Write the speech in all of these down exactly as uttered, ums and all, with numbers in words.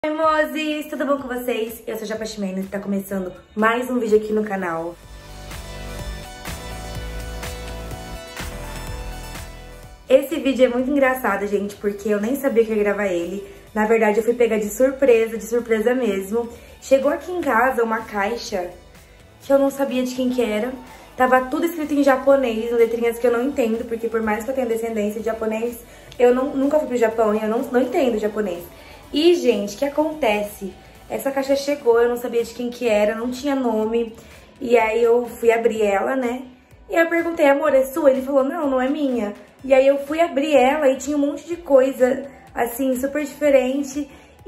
Oi, mozes! Tudo bom com vocês? Eu sou a Japa Ximenes e tá começando mais um vídeo aqui no canal. Esse vídeo é muito engraçado, gente, porque eu nem sabia que ia gravar ele. Na verdade, eu fui pegar de surpresa, de surpresa mesmo. Chegou aqui em casa uma caixa que eu não sabia de quem que era. Tava tudo escrito em japonês, letrinhas que eu não entendo, porque por mais que eu tenha descendência de japonês, eu não, nunca fui pro Japão e eu não, não entendo japonês. E, gente, o que acontece? Essa caixa chegou, eu não sabia de quem que era, não tinha nome. E aí eu fui abrir ela, né? E eu perguntei, amor, é sua? Ele falou, não, não é minha. E aí eu fui abrir ela e tinha um monte de coisa, assim, super diferente.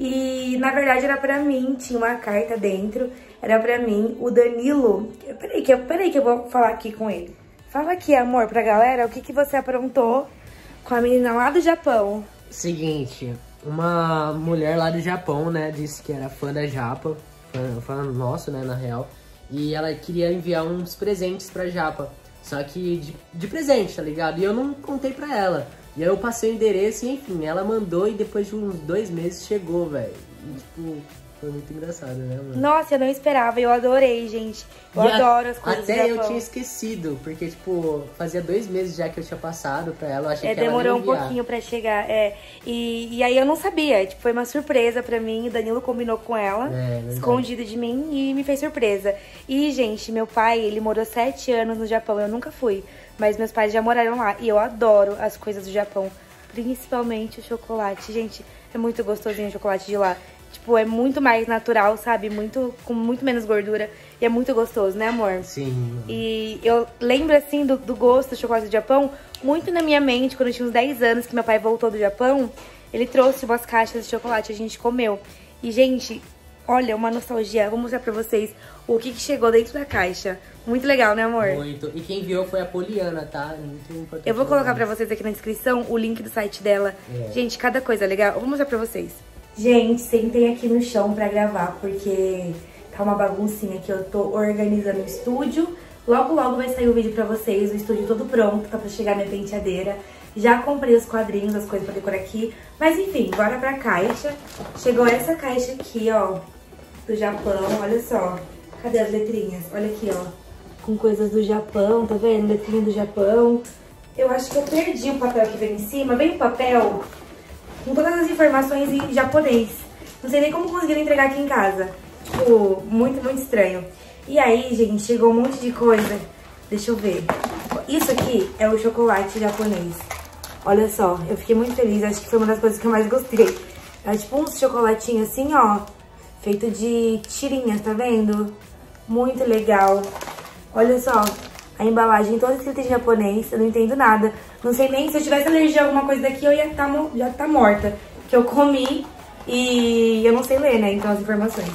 E, na verdade, era pra mim, tinha uma carta dentro. Era pra mim, o Danilo... Peraí que, eu, peraí que eu vou falar aqui com ele. Fala aqui, amor, pra galera, o que, que você aprontou com a menina lá do Japão. Seguinte... Uma mulher lá do Japão, né, disse que era fã da Japa, fã, fã nosso, né, na real. E ela queria enviar uns presentes pra Japa, só que de, de presente, tá ligado? E eu não contei pra ela. E aí eu passei o endereço e, enfim, ela mandou e depois de uns dois meses chegou, velho. E, tipo, foi muito engraçado, né, mano? Nossa, eu não esperava, eu adorei, gente. Eu e adoro as coisas até do eu Japão. tinha esquecido, porque, tipo, fazia dois meses já que eu tinha passado pra ela, eu achei É, que ela demorou ia um enviar. pouquinho pra chegar, é. E, e aí eu não sabia, tipo, foi uma surpresa pra mim. O Danilo combinou com ela, É, escondido de mim, e me fez surpresa. E, gente, meu pai, ele morou sete anos no Japão, eu nunca fui. Mas meus pais já moraram lá, e eu adoro as coisas do Japão. Principalmente o chocolate. Gente, é muito gostosinho o chocolate de lá. Tipo, é muito mais natural, sabe? Muito, com muito menos gordura. E é muito gostoso, né, amor? Sim. E eu lembro, assim, do, do gosto do chocolate do Japão, muito na minha mente, quando eu tinha uns dez anos, que meu pai voltou do Japão, ele trouxe umas caixas de chocolate, a gente comeu. E, gente, olha, uma nostalgia. Vou mostrar pra vocês o que, que chegou dentro da caixa. Muito legal, né, amor? Muito. E quem enviou foi a Poliana, tá? Muito importante. Eu vou colocar pra vocês aqui na descrição o link do site dela. É. Gente, cada coisa legal. Eu vou mostrar pra vocês. Gente, sentei aqui no chão pra gravar, porque tá uma baguncinha que eu tô organizando o estúdio. Logo, logo vai sair o vídeo pra vocês, o estúdio todo pronto, tá pra chegar minha penteadeira. Já comprei os quadrinhos, as coisas pra decorar aqui. Mas enfim, bora pra caixa. Chegou essa caixa aqui, ó, do Japão, olha só. Cadê as letrinhas? Olha aqui, ó, com coisas do Japão, tá vendo? Letrinha do Japão. Eu acho que eu perdi o papel que vem em cima. Vem o papel com todas as informações em japonês. Não sei nem como conseguiram entregar aqui em casa. Tipo, muito, muito estranho. E aí, gente, chegou um monte de coisa. Deixa eu ver. Isso aqui é o chocolate japonês. Olha só, eu fiquei muito feliz. Acho que foi uma das coisas que eu mais gostei. É tipo uns chocolatinhos assim, ó, feito de tirinhas, tá vendo? Muito legal. Olha só, a embalagem toda escrita em japonês, eu não entendo nada. Não sei nem se eu tivesse alergia a alguma coisa daqui, eu ia tá, já tá morta. Que eu comi e eu não sei ler, né, então as informações.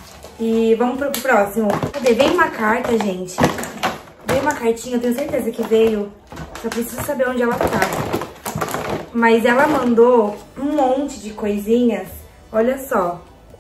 E vamos pro próximo. Cadê? Vem uma carta, gente. Veio uma cartinha, eu tenho certeza que veio. Só preciso saber onde ela tá. Mas ela mandou um monte de coisinhas. Olha só.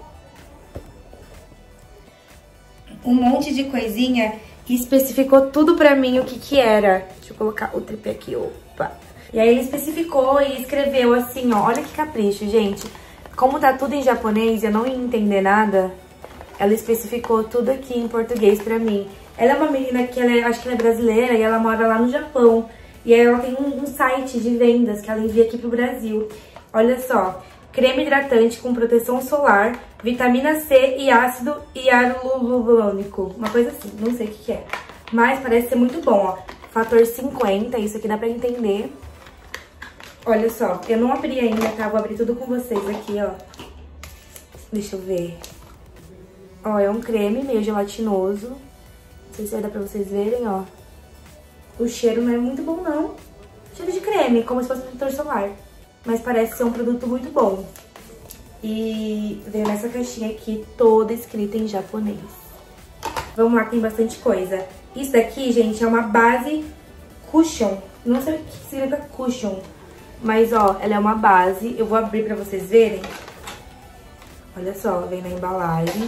Um monte de coisinha e especificou tudo pra mim o que que era. Deixa eu colocar o tripé aqui, opa. E aí ele especificou e escreveu assim, ó. Olha que capricho, gente. Como tá tudo em japonês e eu não ia entender nada, ela especificou tudo aqui em português pra mim. Ela é uma menina que ela é, acho que ela é brasileira e ela mora lá no Japão. E aí ela tem um, um site de vendas que ela envia aqui pro Brasil. Olha só. Creme hidratante com proteção solar, vitamina C e ácido hialurônico. Uma coisa assim, não sei o que que é. Mas parece ser muito bom, ó. Fator cinquenta, isso aqui dá pra entender. Olha só, eu não abri ainda, tá? Vou abrir tudo com vocês aqui, ó. Deixa eu ver. Ó, é um creme meio gelatinoso. Não sei se vai dar pra vocês verem, ó. O cheiro não é muito bom, não. Cheiro de creme, como se fosse protetor solar. Mas parece ser um produto muito bom. E veio nessa caixinha aqui, toda escrita em japonês. Vamos lá, tem bastante coisa. Isso daqui, gente, é uma base cushion. Não sei o que significa cushion. Mas, ó, ela é uma base. Eu vou abrir pra vocês verem. Olha só, vem na embalagem.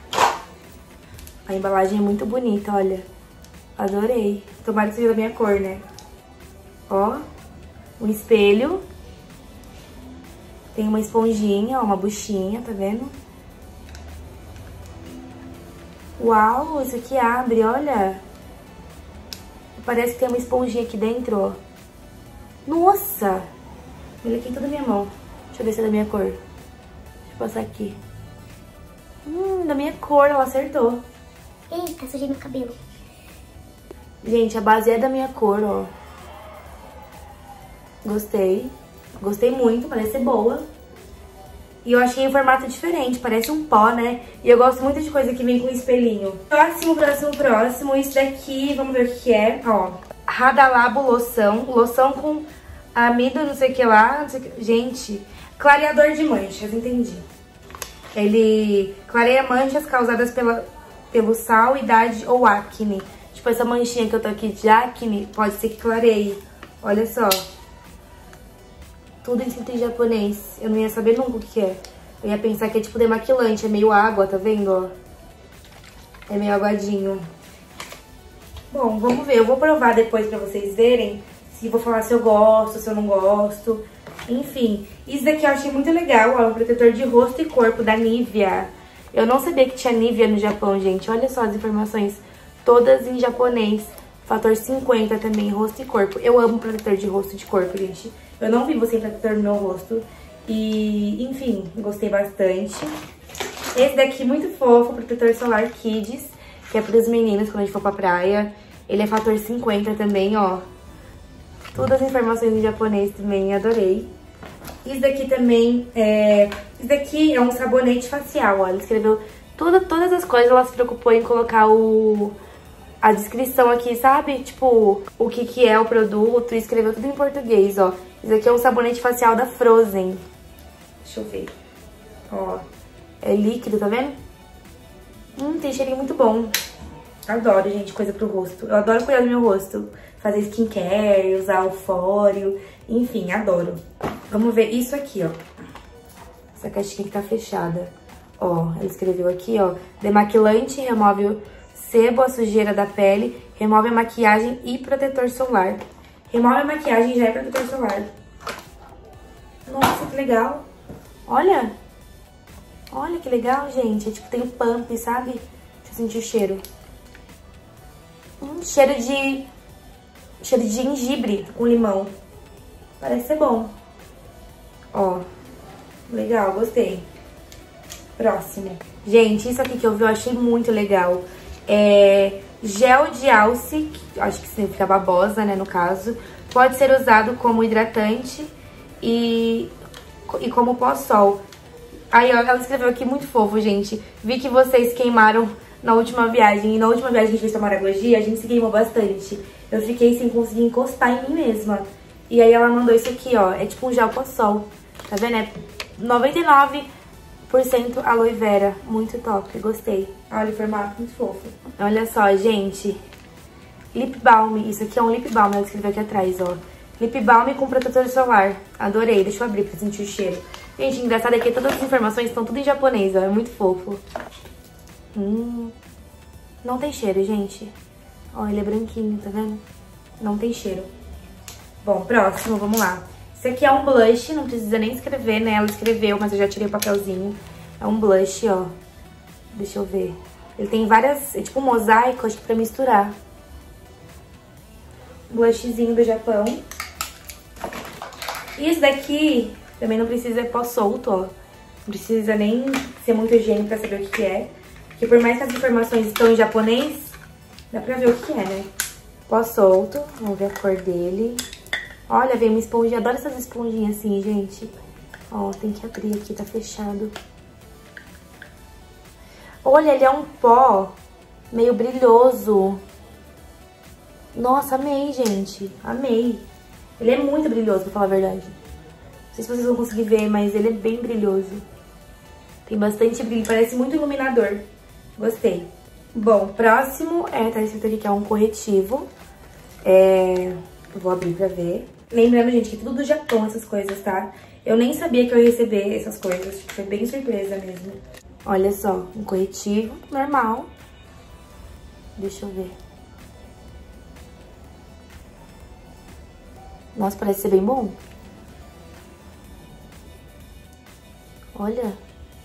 A embalagem é muito bonita, olha. Adorei. Tomara que seja da minha cor, né? Ó, um espelho. Tem uma esponjinha, ó, uma buchinha, tá vendo? Uau, isso aqui abre, olha. Parece que tem uma esponjinha aqui dentro, ó. Nossa! Olha aqui toda a minha mão. Deixa eu ver se é da minha cor. Deixa eu passar aqui. Hum, da minha cor, ela acertou. Eita, sujei meu cabelo. Gente, a base é da minha cor, ó. Gostei. Gostei muito, parece ser boa. E eu achei em formato diferente, parece um pó, né? E eu gosto muito de coisa que vem com espelhinho. Próximo, próximo, próximo. Isso daqui, vamos ver o que é. Ó, Radalabo loção. Loção com amido, não sei o que lá. Não sei o que. Gente, clareador de manchas, entendi. Ele clareia manchas causadas pela, pelo sal, idade ou acne. Tipo, essa manchinha que eu tô aqui de acne, pode ser que clareie. Olha só. Tudo escrito em japonês. Eu não ia saber nunca o que é. Eu ia pensar que é tipo demaquilante, é meio água, tá vendo, ó? É meio aguadinho. Bom, vamos ver. Eu vou provar depois pra vocês verem. Se vou falar se eu gosto, se eu não gosto. Enfim, isso daqui eu achei muito legal, ó. Um protetor de rosto e corpo da Nivea. Eu não sabia que tinha Nivea no Japão, gente. Olha só as informações. Todas em japonês. Fator cinquenta também, rosto e corpo. Eu amo protetor de rosto e de corpo, gente. Eu não vivo sem protetor no meu rosto. E, enfim, gostei bastante. Esse daqui, muito fofo, protetor solar Kids, que é pros meninos quando a gente for pra praia. Ele é fator cinquenta também, ó. Todas as informações em japonês também, adorei. Isso daqui também é... Isso daqui é um sabonete facial, ó. Ele escreveu toda, todas as coisas, ela se preocupou em colocar o... a descrição aqui, sabe? Tipo, o que que é o produto, e escreveu tudo em português, ó. Isso aqui é um sabonete facial da Frozen. Deixa eu ver. Ó, é líquido, tá vendo? Hum, tem cheirinho muito bom. Adoro, gente, coisa pro rosto. Eu adoro cuidar do meu rosto. Fazer skincare, usar alfóreo, enfim, adoro. Vamos ver isso aqui, ó. Essa caixinha que tá fechada. Ó, ela escreveu aqui, ó. Demaquilante, remove o sebo, a sujeira da pele, remove a maquiagem e protetor solar. Remove a maquiagem e já é protetor solar. Nossa, que legal. Olha. Olha que legal, gente. É tipo, tem o pump, sabe? Deixa eu sentir o cheiro. Hum, cheiro de... Cheiro de gengibre com limão. Parece ser bom. Ó. Legal, gostei. Próximo. Gente, isso aqui que eu vi eu achei muito legal. É gel de alce, que acho que significa babosa, né, no caso. Pode ser usado como hidratante e, e como pós-sol. Aí, ó, ela escreveu aqui muito fofo, gente. Vi que vocês queimaram na última viagem. E na última viagem que a gente fez tomar Maragogi, a gente se queimou bastante. Eu fiquei sem conseguir encostar em mim mesma. E aí ela mandou isso aqui, ó. É tipo um gel pós-sol. Tá vendo? É noventa e nove por cento aloe vera. Muito top, gostei. Olha o formato, muito fofo. Olha só, gente. Lip balm. Isso aqui é um lip balm, ela escreveu aqui atrás, ó. Lip balm com protetor solar. Adorei. Deixa eu abrir pra sentir o cheiro. Gente, engraçado é que todas as informações estão tudo em japonês, ó. É muito fofo. Hum. Não tem cheiro, gente. Ó, ele é branquinho, tá vendo? Não tem cheiro. Bom, próximo, vamos lá. Esse aqui é um blush, não precisa nem escrever, né? Ela escreveu, mas eu já tirei o papelzinho. É um blush, ó. Deixa eu ver. Ele tem várias... É tipo um mosaico, acho que pra misturar. Blushzinho do Japão. E esse daqui também não precisa, é pó solto, ó. Não precisa nem ser muito higiênico pra saber o que que é. Porque por mais que as informações estão em japonês, dá pra ver o que que é, né? Pó solto. Vamos ver a cor dele. Olha, vem uma esponjinha. Adoro essas esponjinhas assim, gente. Ó, tem que abrir aqui, tá fechado. Olha, ele é um pó meio brilhoso. Nossa, amei, gente. Amei. Ele é muito brilhoso, pra falar a verdade. Não sei se vocês vão conseguir ver, mas ele é bem brilhoso. Tem bastante brilho, parece muito iluminador. Gostei. Bom, próximo, é, tá escrito aqui que é um corretivo. É... Eu vou abrir pra ver. Lembrando, gente, que tudo do Japão, essas coisas, tá? Eu nem sabia que eu ia receber essas coisas. Foi bem surpresa mesmo. Olha só, um corretivo normal. Deixa eu ver. Nossa, parece ser bem bom. Olha.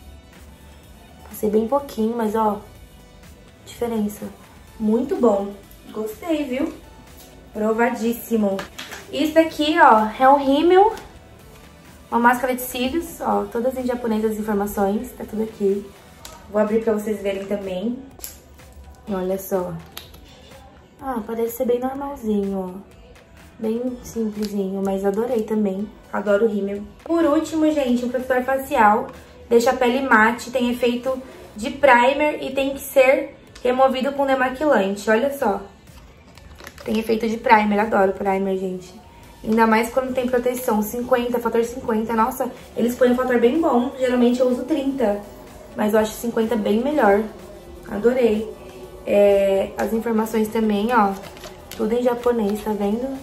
Passei bem pouquinho, mas ó, diferença. Muito bom. Gostei, viu? Provadíssimo. Isso daqui, ó, é um rímel. Uma máscara de cílios, ó, todas em japonês as informações, tá tudo aqui. Vou abrir pra vocês verem também. E olha só. Ah, parece ser bem normalzinho, ó. Bem simplesinho, mas adorei também. Adoro o rímel. Por último, gente, um protetor facial. Deixa a pele mate, tem efeito de primer e tem que ser removido com demaquilante. Olha só. Tem efeito de primer, adoro primer, gente. Ainda mais quando tem proteção cinquenta, fator cinquenta. Nossa, eles põem um fator bem bom. Geralmente eu uso trinta, mas eu acho cinquenta bem melhor. Adorei. É, as informações também, ó. Tudo em japonês, tá vendo?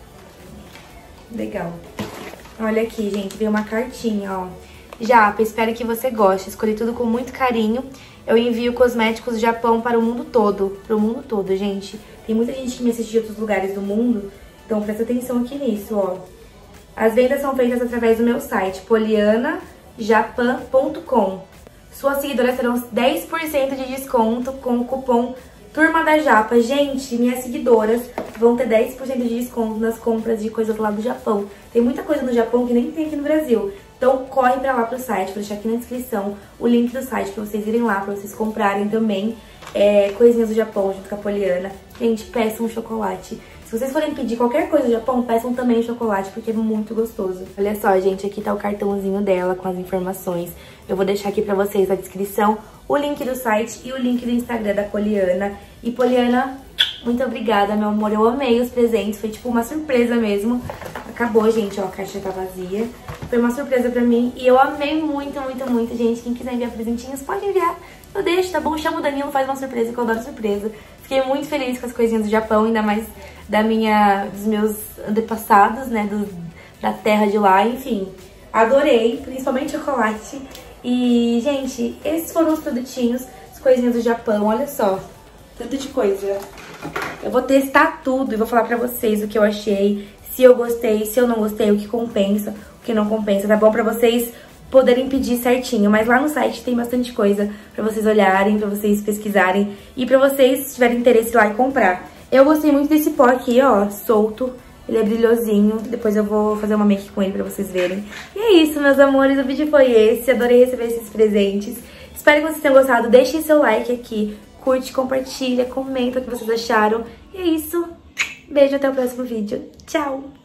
Legal. Olha aqui, gente, veio uma cartinha, ó. Japa, espero que você goste. Escolhi tudo com muito carinho. Eu envio cosméticos do Japão para o mundo todo. Para o mundo todo, gente. Tem muita gente que me assiste de outros lugares do mundo. Então presta atenção aqui nisso, ó. As vendas são feitas através do meu site, poliana japan ponto com. Suas seguidoras terão dez por cento de desconto com o cupom Turma da Japa. Gente, minhas seguidoras vão ter dez por cento de desconto nas compras de coisas lá do Japão. Tem muita coisa no Japão que nem tem aqui no Brasil. Então corre pra lá pro site, vou deixar aqui na descrição o link do site pra vocês irem lá, pra vocês comprarem também é, coisinhas do Japão junto com a Poliana. Gente, peçam um chocolate. Se vocês forem pedir qualquer coisa do Japão, peçam também chocolate, porque é muito gostoso. Olha só, gente, aqui tá o cartãozinho dela com as informações. Eu vou deixar aqui pra vocês na descrição o link do site e o link do Instagram da Poliana. E Poliana, muito obrigada, meu amor. Eu amei os presentes, foi tipo uma surpresa mesmo. Acabou, gente, ó, a caixa tá vazia. Foi uma surpresa pra mim e eu amei muito, muito, muito, gente. Quem quiser enviar presentinhos, pode enviar. Eu deixo, tá bom? Chama o Danilo, faz uma surpresa, que eu adoro surpresa. Fiquei muito feliz com as coisinhas do Japão, ainda mais da minha, dos meus antepassados, né, do, da terra de lá, enfim. Adorei, principalmente chocolate. E, gente, esses foram os produtinhos, as coisinhas do Japão, olha só. Tanto de coisa. Eu vou testar tudo e vou falar pra vocês o que eu achei, se eu gostei, se eu não gostei, o que compensa, o que não compensa, tá bom? Pra vocês poderem pedir certinho. Mas lá no site tem bastante coisa pra vocês olharem, pra vocês pesquisarem e pra vocês, se tiverem interesse, ir lá e comprar. Eu gostei muito desse pó aqui, ó, solto. Ele é brilhosinho. Depois eu vou fazer uma make com ele pra vocês verem. E é isso, meus amores. O vídeo foi esse. Adorei receber esses presentes. Espero que vocês tenham gostado. Deixem seu like aqui. Curte, compartilha, comenta o que vocês acharam. E é isso. Beijo, até o próximo vídeo. Tchau!